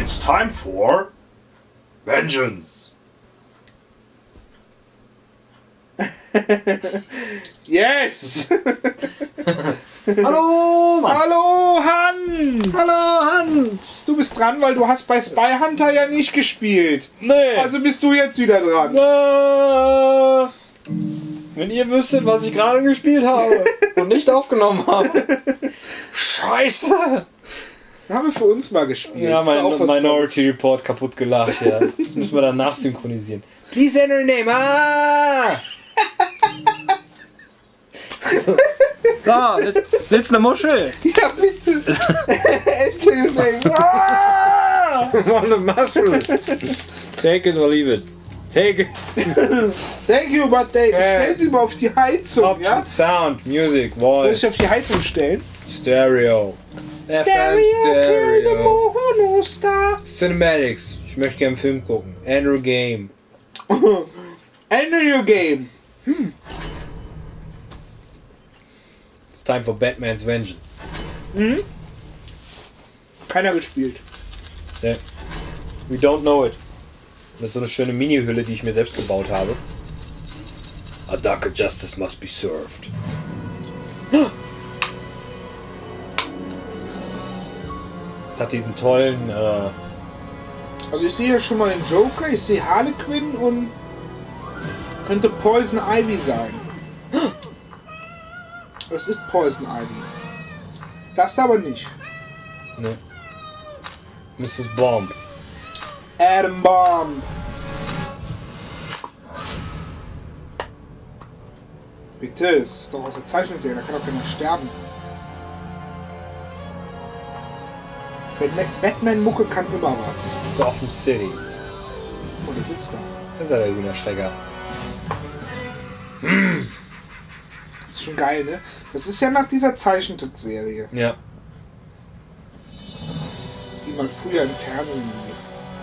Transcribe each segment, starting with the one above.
It's time for vengeance. Yes! Hallo, Mann. Hallo, Hans! Hallo, Hand! Du bist dran, weil du hast bei Spy Hunter ja nicht gespielt. Nee. Also bist du jetzt wieder dran. Wenn ihr wüsstet, was ich gerade gespielt habe und nicht aufgenommen habe. Scheiße! Haben wir für uns mal gespielt. Ja, Ist doch auch mein was Minority Tolles. Report kaputt gelacht, ja. Das müssen wir dann nachsynchronisieren. Please enter your name. Ah! Da, willst du eine Muschel? Ja, bitte. Want a mushroom? Take it or leave it. Take it. Thank you, but stell sie mal auf die Heizung, Option, ja? Sound, Music, Muss Voice, ich auf die Heizung stellen? Stereo. Kill the Monostar. Cinematics. Ich möchte gerne einen Film gucken. Enter Game. Enter your game. It's time for Batman's Vengeance. Keiner gespielt. Yeah. We don't know it. Das ist so eine schöne Mini-Hülle, die ich mir selbst gebaut habe. A darker justice must be served. Es hat diesen tollen, Also ich sehe hier schon mal den Joker, ich sehe Harlequin und könnte Poison Ivy sein. Das ist Poison Ivy. Das aber nicht. ne. Mrs. Bomb. Adam Bomb. Bitte, das ist doch aus der Zeichnungsserie, da kann doch keiner sterben. Batman-Mucke kann immer was. Gotham City. Oh, der sitzt da. Das ist ja der Hühnerschrecker. Das ist schon geil, ne? Das ist ja nach dieser Zeichentrickserie, Ja. die mal früher im Fernsehen lief.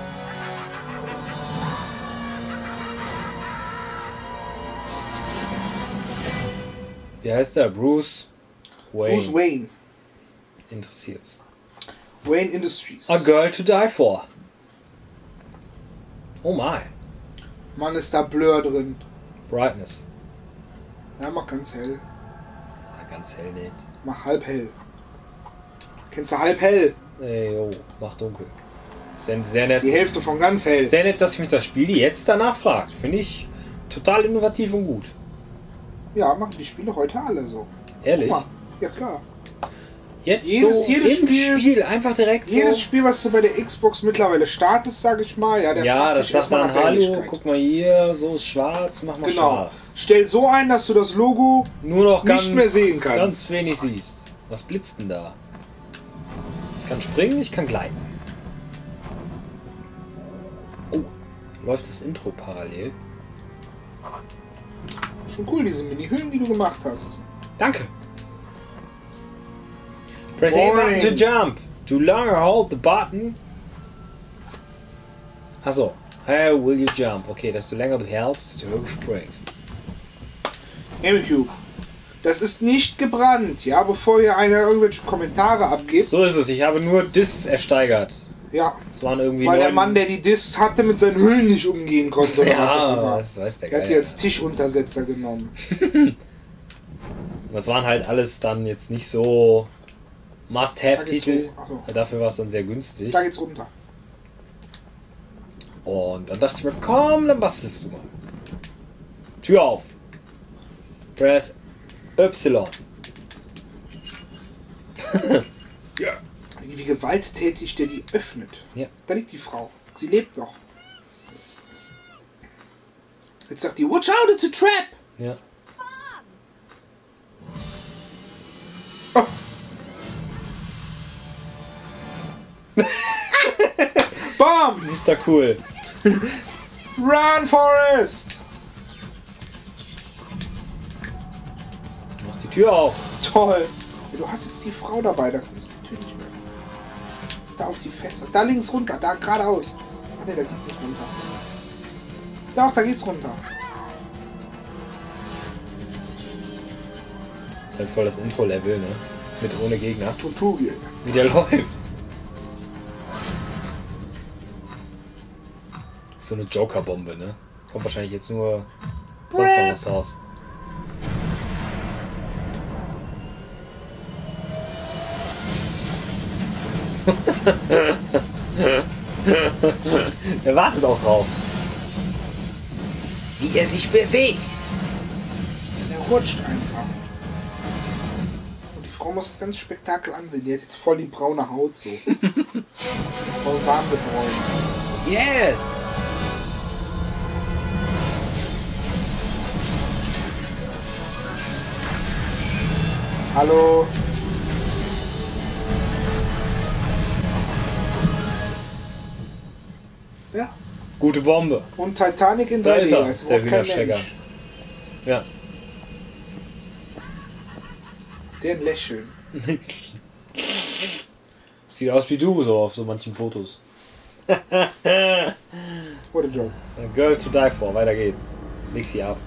Wie heißt der? Bruce Wayne. Bruce Wayne. Interessiert's. Wayne Industries. A Girl to Die For. Oh my. Mann, ist da Blur drin. Brightness. Ja, mach ganz hell. Ah, ganz hell nicht. Mach halb hell. Kennst du halb hell? Ey, oh, mach dunkel. Sehr, sehr Das ist die nett. Hälfte von ganz hell. Sehr nett, dass ich mich das Spiel jetzt danach fragt. Finde ich total innovativ und gut. Ja, machen die Spiele heute alle so. Ehrlich? Guck mal. Ja, klar. Jetzt Jedes so im Spiel- Spiel einfach direkt Jedes so. Spiel, was du bei der Xbox mittlerweile startest, sag ich mal, ja, der Ja, fragt das dich sagt erstmal dann, nach der hallo, Helligkeit. guck mal hier, so ist schwarz, mach mal Genau. schwarz. Stell so ein, dass du das Logo Nur noch nicht ganz, mehr sehen kannst. ganz wenig siehst. Was blitzt denn da? Ich kann springen, ich kann gleiten. Oh, läuft das Intro parallel? schon cool, diese Mini-Hüllen, die du gemacht hast. Danke. Press A button to jump. To longer hold the button. Achso. How will you jump? Okay, desto länger du hältst, desto höher du springst. GameCube. Das ist nicht gebrannt, ja, bevor hier einer irgendwelche Kommentare abgibt. So ist es. Ich habe nur Discs ersteigert. Ja, Es waren irgendwie weil der 9 Mann, der die Discs hatte, mit seinen Hüllen nicht umgehen konnte oder was auch Ja, immer. das weiß der Er hat die Geier. als Tischuntersetzer genommen. Das waren halt alles dann jetzt nicht so Must-Have-Titel. Da geht's hoch. Ach so. Dafür war es dann sehr günstig. Da geht's runter. Und dann dachte ich mir, komm, dann bastelst du mal. Tür auf. Press Y. Ja. Wie gewalttätig der die öffnet. Ja. Da liegt die Frau. Sie lebt noch. Jetzt sagt die, watch out, it's a trap! Ja. Oh. Bam! Ist da cool. Run, Forest! Mach die Tür auf. Toll! Ja, du hast jetzt die Frau dabei, da kannst du natürlich nicht mehr. Da auf die Fässer. Da links runter, da geradeaus. Ach ne, da geht's nicht runter. Doch, da geht's runter. Ist halt voll das Intro-Level, ne? Mit ohne Gegner. Tutorial. Wie der läuft. So eine Joker-Bombe, ne? Kommt wahrscheinlich jetzt nur sonst noch was raus. Er wartet auch drauf. Wie er sich bewegt. Der rutscht einfach. Und die Frau muss das ganze Spektakel ansehen. Die hat jetzt voll die braune Haut so. Voll warm gebräunt. Yes! Hallo. Ja. Gute Bombe. Und Titanic in Da 3D. ist er, weiß der überhaupt kein Hühnerschrecker. Mensch. Ja. Der ein Lächeln. Sieht aus wie du, so auf so manchen Fotos. What a joke. A girl to die for. Weiter geht's. Leg sie ab.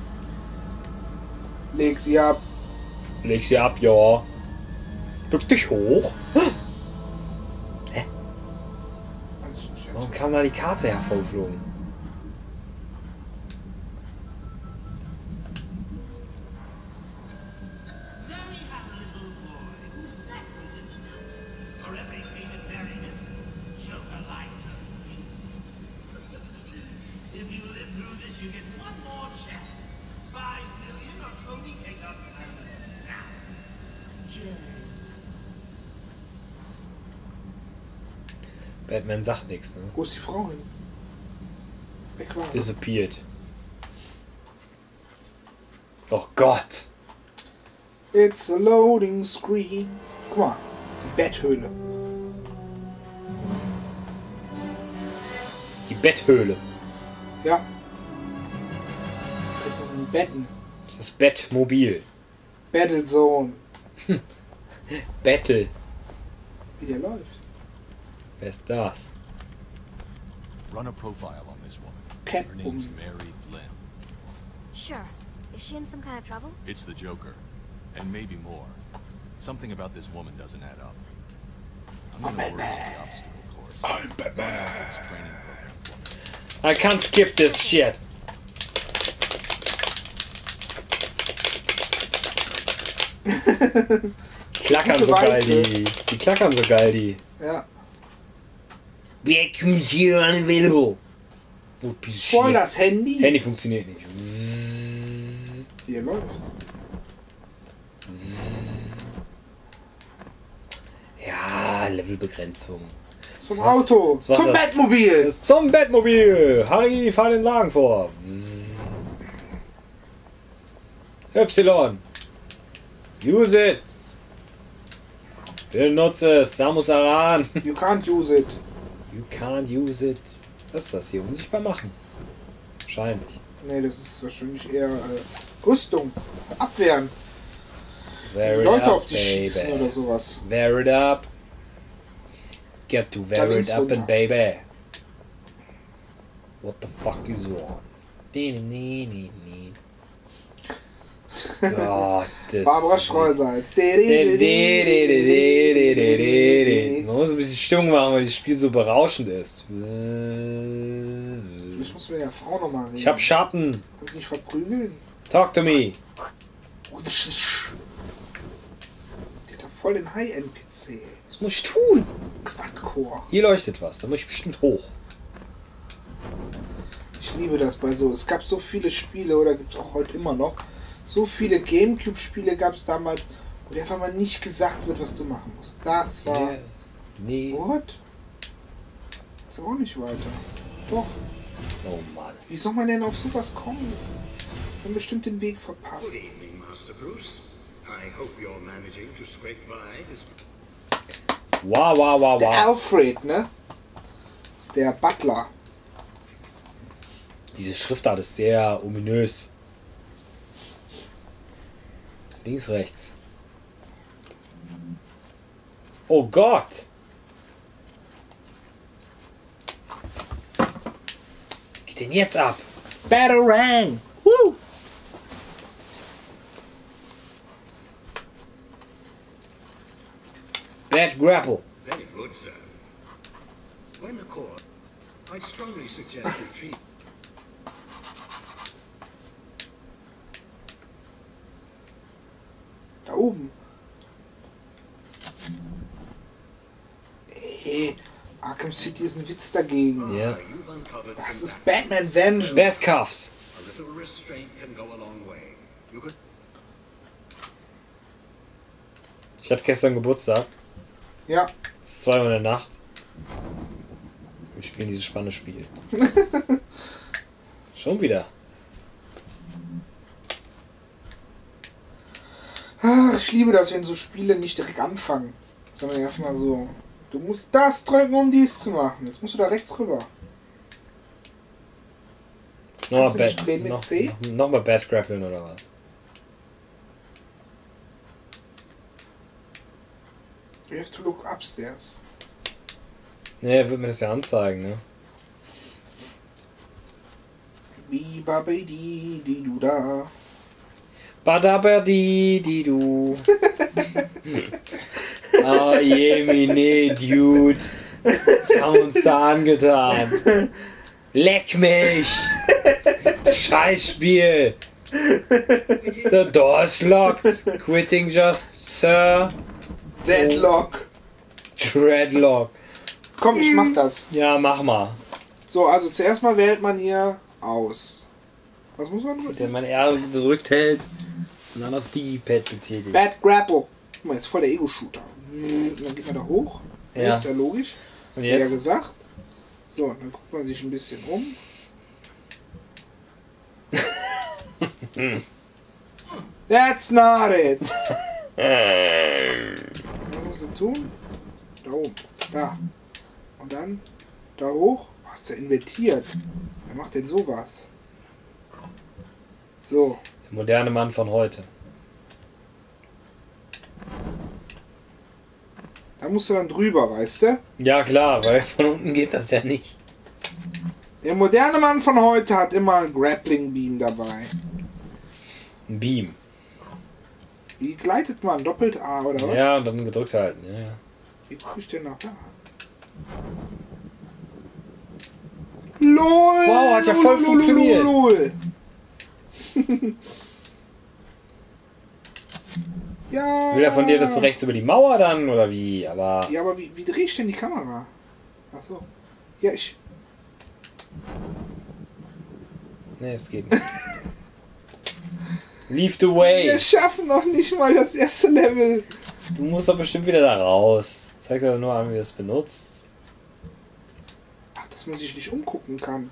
Leg sie ab. Leg sie ab, ja. Bück dich hoch. Warum kam da die Karte hervorgeflogen? Batman sagt nichts, ne? Wo ist die Frau hin? Weg war sie. Disappeared. Oh Gott! It's a loading screen. Guck mal, die Betthöhle. Die Betthöhle. Ja. Jetzt in den Betten. Das ist das Bettmobil. Battlezone. Battle. Wie der läuft. Wer ist das? Run a profile on this woman. Her name's Catwoman. Mary Flynn. Sure. Is she in some kind of trouble? It's the Joker. And maybe more. Something about this woman doesn't add up. I'm gonna order the obstacle course. I'm Batman. This training program for me. I can't skip this shit. Klackern so geil, die klackern so geil, die. Ja. Back me here unavailable. Oh, piece of Voll shit. das Handy. Handy funktioniert nicht. Wie er läuft. Ja, Levelbegrenzung. Zum Das war's. Auto. Das war's Zum das. Bettmobil. Das ist zum Bettmobil. Harry, fahr den Wagen vor. Y. Use it. Benutze es. Samus Aran. You can't use it. You can't use it. Was ist das hier? Unsichtbar machen. Wahrscheinlich. Nee, das ist wahrscheinlich eher Rüstung. Abwehren. Wear it Leute up, auf die schießen oder sowas. Wear it up. Get to Da wear links it up runter. and baby. What the fuck is wrong? Nee. Gottes. Barbara Streusel. Man muss ein bisschen Stimmung machen, weil das Spiel so berauschend ist. Ich muss mit der Frau nochmal reden. Ich hab Schatten. Kannst du nicht verprügeln? Talk to me. Der hat da voll den High-End-PC. Was muss ich tun? Quad-Core. Hier leuchtet was. Da muss ich bestimmt hoch. Ich liebe das bei so. Es gab so viele Spiele, oder gibt es auch heute immer noch. So viele Gamecube-Spiele gab es damals, wo dir einfach mal nicht gesagt wird, was du machen musst. Das war. Yeah. Nee. What? Ist aber auch nicht weiter. Doch. Oh Mann. Wie soll man denn auf sowas kommen? Wir haben bestimmt den Weg verpasst. Good evening, Master Bruce. I hope you're managing to scrape by this. Wow. Der Alfred, ne? Das ist der Butler. Diese Schriftart ist sehr ominös. Links, rechts. Oh Gott! Was geht denn jetzt ab? Batarang! Woo! Bad Grapple. Very good, sir. When the core I'd strongly suggest retreat. Da oben. Ey, Arkham City ist ein Witz dagegen. Ja. You've uncovered Das some ist Batman Vengeance. Batcuffs. A little restraint can go a long way. You could Ich hatte gestern Geburtstag. Ja, Es ist 2 Uhr in der Nacht. Wir spielen dieses spannende Spiel. Schon wieder. ach, ich liebe das, wenn so Spiele nicht direkt anfangen, sondern erstmal so. Du musst das drücken, um dies zu machen. Jetzt musst du da rechts rüber. Kannst du nicht reden mit C? Nochmal Bad Grappeln oder was? You have to look upstairs. Ne, wird mir das ja anzeigen, ne? Bibabidi, di du da. Badabadi, di du. Oh je, mine, Dude. Was haben wir uns da angetan? Leck mich! Scheißspiel! The door's locked. Quitting just, sir. Deadlock. Dreadlock. Komm, ich mach das. Ja, mach mal. So, also zuerst mal wählt man hier aus. Was muss man drücken? Wenn man R gedrückt hält und dann das Digipad betätigt. Bad Grapple. Guck mal, jetzt voll der Ego-Shooter. Dann geht man da hoch. Ja. Ist ja logisch. Und Hat er ja jetzt? gesagt. So, dann guckt man sich ein bisschen um. That's not it. Was musst du tun? Da oben. Da. Und dann da hoch. Was ist der invertiert? Wer macht denn sowas? So. Der moderne Mann von heute. Da musst du dann drüber, weißt du? Ja klar, weil von unten geht das ja nicht. Der moderne Mann von heute hat immer ein Grappling Beam dabei. Ein Beam. Wie gleitet man? Doppelt A oder was? Ja, und dann gedrückt halten. Ja, ja. Wie gucke ich denn nach da? LOL! Wow, hat ja voll funktioniert. LOL. Ja. Will er von dir das so rechts über die Mauer dann oder wie? Aber Ja, aber wie drehe ich denn die Kamera? Achso. Ja, ich. nee, es geht nicht. Leave the way. Wir schaffen noch nicht mal das erste Level. Du musst doch bestimmt wieder da raus. Zeig dir doch nur an, wie du es benutzt. Ach, dass man sich nicht umgucken kann.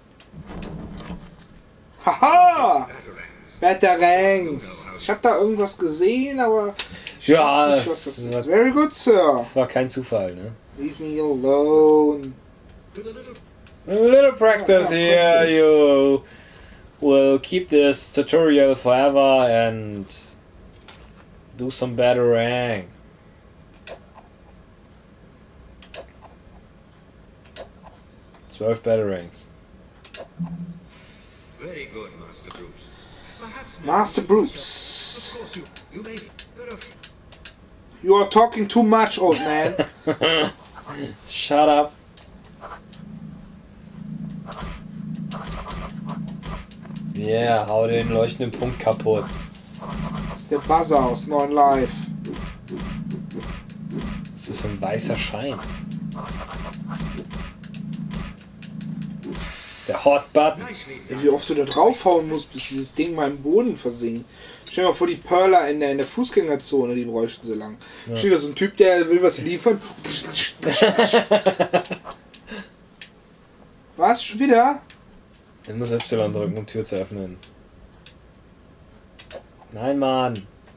Haha! Batarangs. Ich habe da irgendwas gesehen, aber ich Ja, weiß nicht, was das ist. Very good, Sir. Das war kein Zufall, ne? Leave me alone. A little practice Ja, here, practice. you will keep this tutorial forever and do some batarang. Zwölf Batarangs. Very good, Master Bruce. Perhaps Master Of Bruce. course, you may You are talking too much, old man. Shut up. Yeah, hau den leuchtenden Punkt kaputt. Das ist der Buzzer aus 9 Live. Was ist das für ein weißer Schein? Das ist der Hot Button. nicely Ja, wie oft du da draufhauen musst, bis dieses Ding mal im Boden versinkt. Stell dir mal vor, die Perler in der Fußgängerzone, die bräuchten so lang. Steht da so ein Typ, der will was liefern. Was? Schon wieder? Ich muss Y drücken, um Tür zu öffnen. Nein, Mann.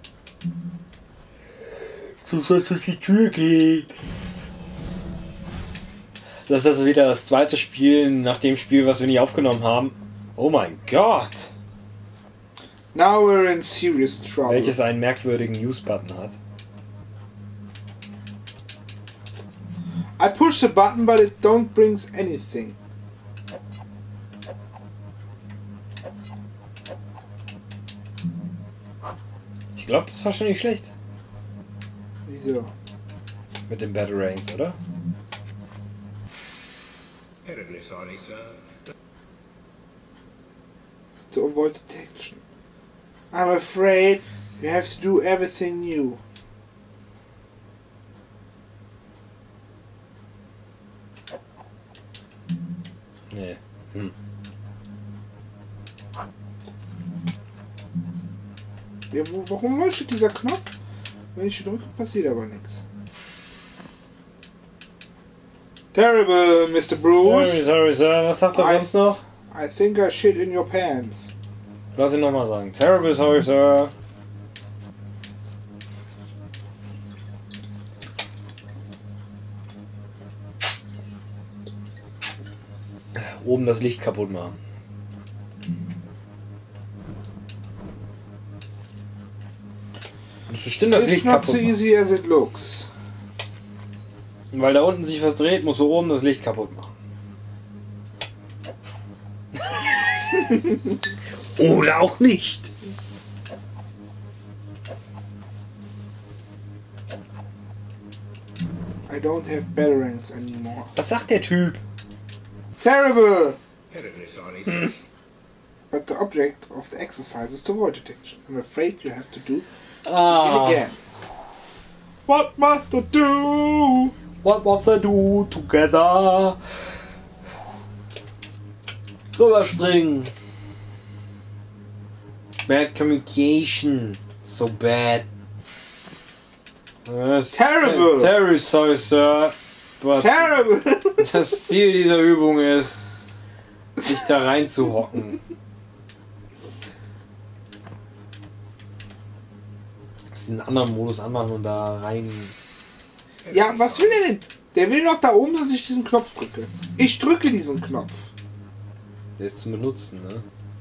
Du sollst durch die Tür gehen. Das ist also wieder das zweite Spiel nach dem Spiel, was wir nicht aufgenommen haben. Oh mein Gott! Now we're in serious trouble. Welches einen merkwürdigen Use-Button hat. I push the button, but it don't brings anything. Ich glaube, das war schon nicht schlecht. Wieso? Mit den Batarangs, oder? At Terribly sorry, sir. To avoid detection. I'm afraid you have to do everything new. Nee. Ja, warum leuchtet dieser Knopf? Wenn ich ihn drücke, passiert aber nichts. Terrible, Mr. Bruce. Sorry, Sir. Was sagt er sonst noch? I think I shit in your pants. Lass ihn nochmal sagen. Terrible, sorry, Sir. Oben das Licht kaputt machen. Musst bestimmt das It's Licht not kaputt so machen. easy as it looks. Weil da unten sich was dreht, musst du oben das Licht kaputt machen. Oder auch nicht. I don't have batarangs anymore. Was sagt der Typ? Terrible! Terribly sorry, sir. But the object of the exercise is to avoid detection. I'm afraid you have to do it Ah. again. What must I do? What must they do together? Rüberspringen. Bad communication. So bad. Terrible. Terrible, sorry, Sir. But Terrible! das Ziel dieser Übung ist, sich da reinzuhocken. Den anderen Modus anmachen und da rein. Ja, was will er denn? Der will doch da oben, dass ich diesen Knopf drücke. Ich drücke diesen Knopf. Der ist zum Benutzen, ne?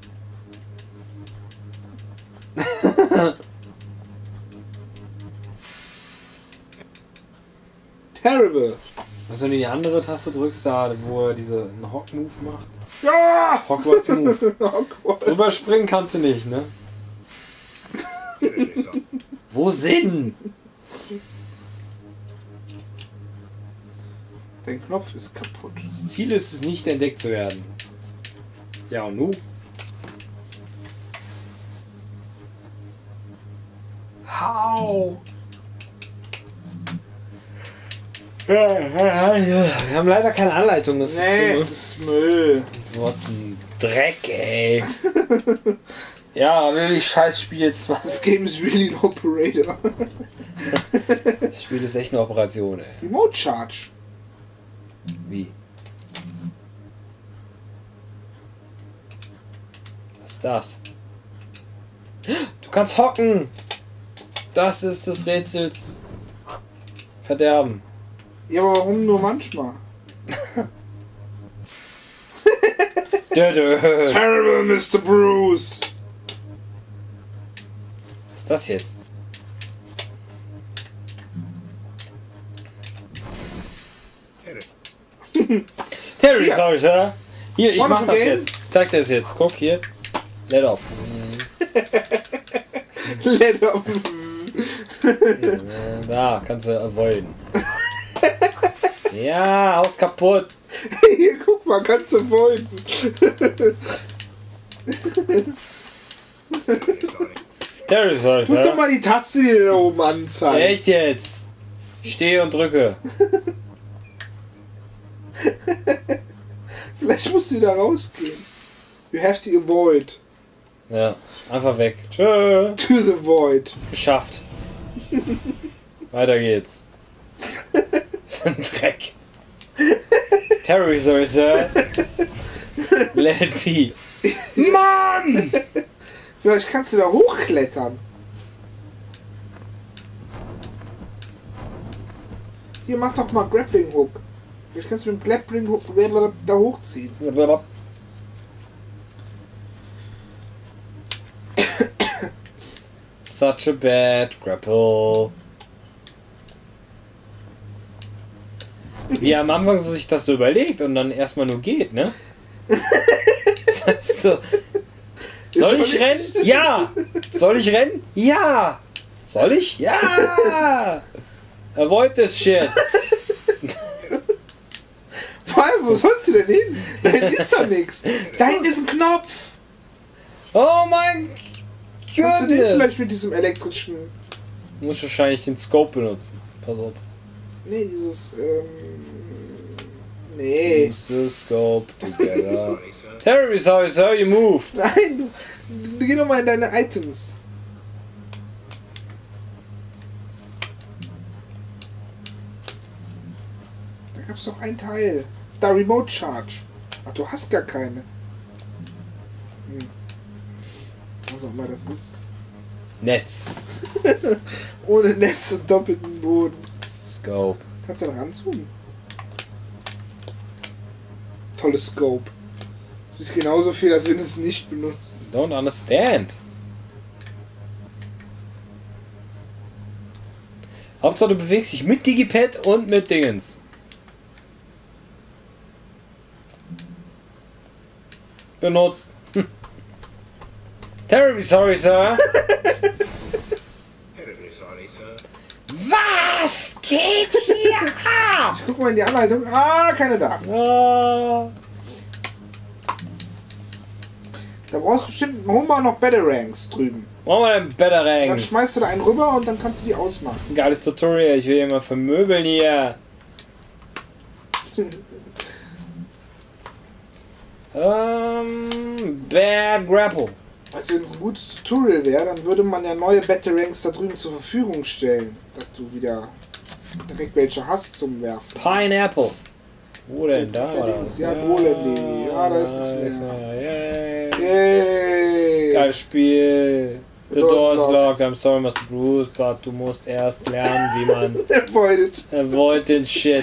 Terrible. Was, wenn du die andere Taste drückst, da wo er diesen Hock-Move macht? Ja! Hogwarts-Move. Oh Gott. Überspringen kannst du nicht, ne? Terribly sorry. Wo sind? Dein Knopf ist kaputt. Das Ziel ist es nicht, entdeckt zu werden. Ja, und nu? How? Wir haben leider keine Anleitung. Das Nee, ist es ist Müll. so ein Dreck, ey. Ja, will ich scheiß Spiel jetzt Das was? Game is really an operator. Das Spiel ist echt eine Operation, ey. Remote Charge. Wie? Was ist das? Du kannst hocken! Das ist des Rätsels Verderben. Ja, aber warum nur manchmal? Was Terrible, Mr. Bruce. ist das jetzt? Terry, Hier. sorry, Sir. Hier, ich Wanna mach das begin? jetzt. Ich zeig dir das jetzt. Guck hier. Let up. Let up. Da, kannst du avoiden. Ja, Haus kaputt. Hier, guck mal, kannst du folgen. Terry, sorry, Guck doch Sir. mal die Taste, die da oben anzeigt. Echt jetzt? Stehe und drücke. Vielleicht musst du da rausgehen. You have to avoid. Ja, einfach weg. Tschö. To the void. Geschafft. Weiter geht's. Das ist ein Dreck. Terry, sorry, Sir. Let it be. Mann! Vielleicht kannst du da hochklettern. Hier, mach doch mal Grappling Hook. Vielleicht kannst du mit dem Grappling Hook da hochziehen. Such a bad grapple. Wie er am Anfang so sich das so überlegt und dann erstmal nur geht, ne? Das ist so. Soll ich rennen? Ja! Soll ich rennen? Ja! Soll ich? Ja! Avoid this shit. Vor allem, wo sollst du denn hin? Da hinten ist doch nichts. Da hinten ist ein Knopf. Oh mein Kannst du den Gott! vielleicht mit diesem elektrischen... Du musst wahrscheinlich den Scope benutzen. Pass auf. Nee, dieses... Nee. Use the scope together. Sorry, sir. Terribly sorry, sir, you moved. Nein, du geh doch mal in deine Items. Da gab's doch ein Teil. Da Remote Charge. Ach, du hast gar keine. Was auch immer das ist. Netz. Ohne Netz und doppelten Boden. Scope. Kannst du da ranzoomen? Tolles Scope. Es ist genauso viel, als wenn es nicht benutzt. Don't understand. Hauptsache du bewegst dich mit Digipad und mit Dingens. Benutzt. Terribly sorry, sir. Terribly sorry, sir. Was geht hier ab? Ich guck mal in die Anleitung. Ah, keine da. Ah, Da brauchst du bestimmt, hol mal noch Batarangs drüben. wollen wir denn Better Dann Ranks? schmeißt du da einen rüber und dann kannst du die ausmachen. Ein geiles Tutorial, ich will hier mal vermöbeln hier. Bad Grapple. Also wenn es ein gutes Tutorial wäre, dann würde man ja neue Batarangs da drüben zur Verfügung stellen. Dass du wieder direkt welche hast zum Werfen. Pineapple. Wo denn Jetzt da? hat er oder den- was? ja, Golem.de. Ja, da ist nichts mehr. Yay. Yay! Geiles Spiel. The The door door's is locked. locked. I'm sorry, Mr. Bruce, but du musst erst lernen, wie man Avoided. avoid den Shit.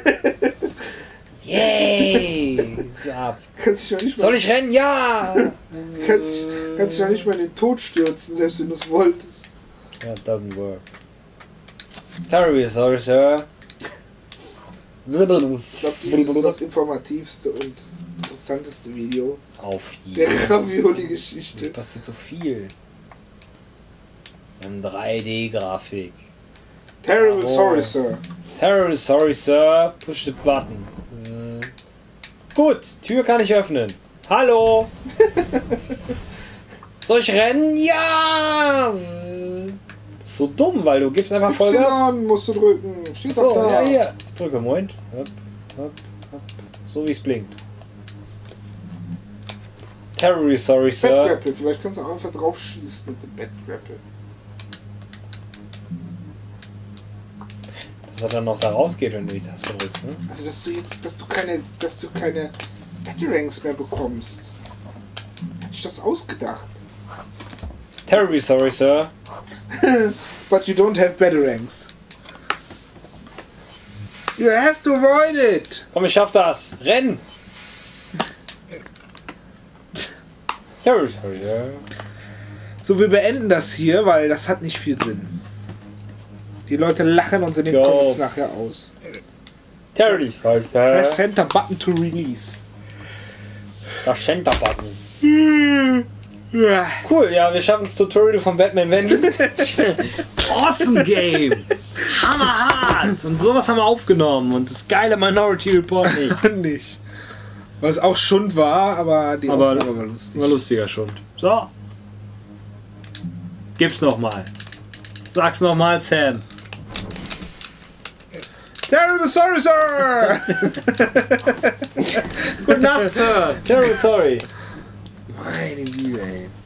Yay! Ist ab. Kannst dich noch nicht mal, Soll ich rennen? Ja! kannst dich noch nicht mal in den Tod stürzen, selbst wenn du es wolltest. That doesn't work. Terribly sorry, sir. Ich glaube, dies ist das informativste und interessanteste Video Auf der jeden. Ravioli-Geschichte. Passiert so viel. In 3D-Grafik. Terrible Oh. sorry, Sir. Terribly sorry, sir. Push the button. Gut, Tür kann ich öffnen. Hallo! Soll ich rennen? Ja! Das ist so dumm, weil du gibst einfach Vollgas. Y musst du drücken. Steht So, doch ja da. hier. Ich drücke, Moment. Hopp, hopp, hopp. So wie es blinkt. Terribly sorry, Bad sir. Grapple. Vielleicht kannst du auch einfach drauf schießen mit dem Bad Grapple. Dass er dann noch da rausgeht, wenn du die Taste drückst, ne? Also dass du keine Batarangs mehr bekommst. Hätte ich das ausgedacht. Terribly sorry, sir. But you don't have Batarangs. You have to avoid it. Komm, ich schaff das. Renn! Terribly sorry, sir. So, wir beenden das hier, weil das hat nicht viel Sinn. Die Leute lachen uns in den Go. Comments nachher aus. Terribly sorry, sir. Press Center Button to release. Das Center-Button. Cool, ja, wir schaffen das Tutorial von Batman Vengeance. Awesome Game! Hammerhart! Und sowas haben wir aufgenommen und das geile Minority Report nicht. Nicht. Was auch Schund war, aber die Aber Aufnahme war lustig. war lustiger schon. So. Gib's nochmal. Sag's nochmal, Sam. Terrible sorry, Sir! Gute Nacht, Sir. Terrible sorry. Meine Güte, ey.